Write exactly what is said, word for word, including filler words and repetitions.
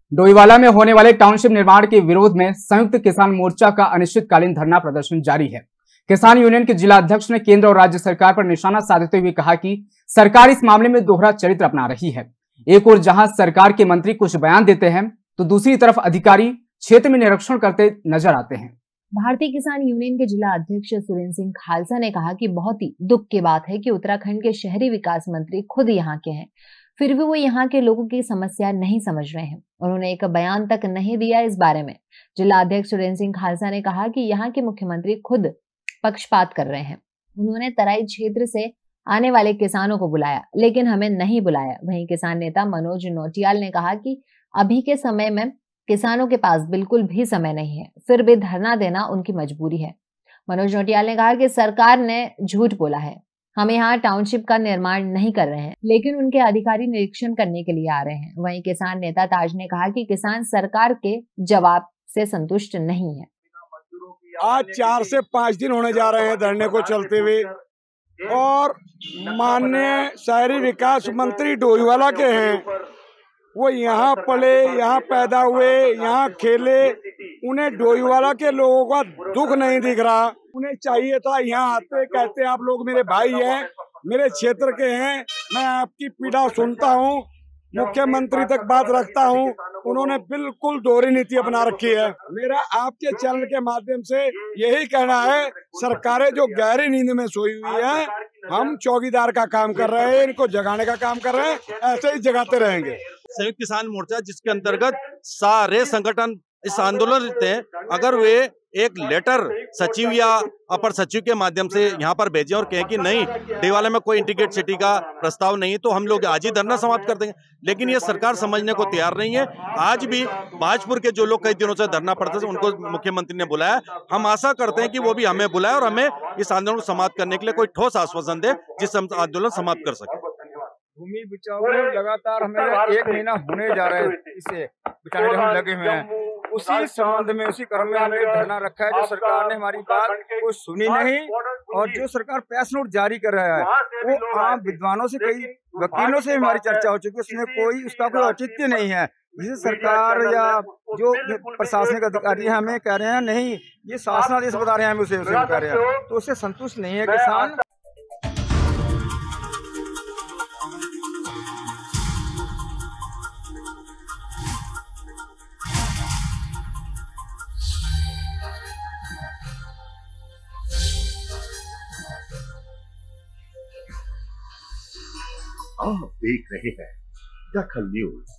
डोईवाला में होने वाले टाउनशिप निर्माण के विरोध में संयुक्त किसान मोर्चा का अनिश्चितकालीन धरना प्रदर्शन जारी है। किसान यूनियन के जिला अध्यक्ष ने केंद्र और राज्य सरकार पर निशाना साधते हुए कहा कि सरकार इस मामले में दोहरा चरित्र अपना रही है। एक ओर जहां सरकार के मंत्री कुछ बयान देते हैं तो दूसरी तरफ अधिकारी क्षेत्र में निरीक्षण करते नजर आते हैं। भारतीय किसान यूनियन के जिला अध्यक्ष सुरेंद्र सिंह खालसा ने कहा कि बहुत ही दुख की बात है कि उत्तराखंड के शहरी विकास मंत्री खुद यहाँ के हैं, फिर भी वो यहाँ के लोगों की समस्या नहीं समझ रहे हैं। उन्होंने एक बयान तक नहीं दिया इस बारे में। जिला अध्यक्ष सुरेंद्र सिंह खालसा ने कहा कि यहाँ के मुख्यमंत्री खुद पक्षपात कर रहे हैं। उन्होंने तराई क्षेत्र से आने वाले किसानों को बुलाया, लेकिन हमें नहीं बुलाया। वहीं किसान नेता मनोज नौटियाल ने कहा कि अभी के समय में किसानों के पास बिल्कुल भी समय नहीं है, फिर भी धरना देना उनकी मजबूरी है। मनोज नौटियाल ने कहा कि सरकार ने झूठ बोला है, हम यहाँ टाउनशिप का निर्माण नहीं कर रहे हैं, लेकिन उनके अधिकारी निरीक्षण करने के लिए आ रहे हैं। वहीं किसान नेता ताज ने कहा कि किसान सरकार के जवाब से संतुष्ट नहीं है। आज चार से पाँच दिन होने जा रहे हैं धरने को चलते हुए, और माननीय शहरी विकास मंत्री डोईवाला के हैं, वो यहाँ पले, यहाँ पैदा हुए, यहाँ खेले, उन्हें डोईवाला के लोगों का दुख नहीं दिख रहा। उन्हें चाहिए था यहाँ आते, कहते आप लोग मेरे भाई हैं, मेरे क्षेत्र के हैं, मैं आपकी पीड़ा सुनता हूँ, मुख्यमंत्री तक बात रखता हूँ। उन्होंने बिल्कुल दोहरी नीति अपना रखी है। मेरा आपके चैनल के माध्यम से यही कहना है, सरकारें जो गहरी नींद में सोई हुई है, हम चौकीदार का काम कर रहे हैं, इनको जगाने का काम कर रहे हैं, ऐसे ही जगाते रहेंगे। संयुक्त किसान मोर्चा जिसके अंतर्गत सारे संगठन इस आंदोलन रहते हैं, अगर वे एक लेटर सचिव या अपर सचिव के माध्यम से यहाँ पर भेजें और कहें कि नहीं डोईवाला में कोई इंटीग्रेटेड सिटी का प्रस्ताव नहीं है, तो हम लोग आज ही धरना समाप्त कर देंगे। लेकिन ये सरकार समझने को तैयार नहीं है। आज भी भाजपुर के जो लोग कई दिनों से धरना पड़ते थे, उनको मुख्यमंत्री ने बुलाया। हम आशा करते हैं कि वो भी हमें बुलाए और हमें इस आंदोलन को समाप्त करने के लिए कोई ठोस आश्वासन दे, जिससे हम आंदोलन समाप्त कर सके। भूमि बचाओ में लगातार हमें एक महीना होने जा रहा है, इसे बचाने हम लगे हुए हैं। उसी संबंध में, उसी क्रम में हमने धरना रखा है। जो सरकार ने हमारी बात कोई सुनी नहीं, और जो सरकार प्रेस नोट जारी कर रहा है, वो आम विद्वानों से, कई वकीलों से हमारी चर्चा हो चुकी है, उसमें कोई उसका कोई औचित्य नहीं है। जिसे सरकार या जो प्रशासनिक अधिकारी हैं हमें कह रहे हैं नहीं, ये शासनादेश बता रहे हैं, हमें उसे उसे कह रहे हैं, तो उससे संतुष्ट नहीं है किसान। आप देख रहे हैं दखल न्यूज।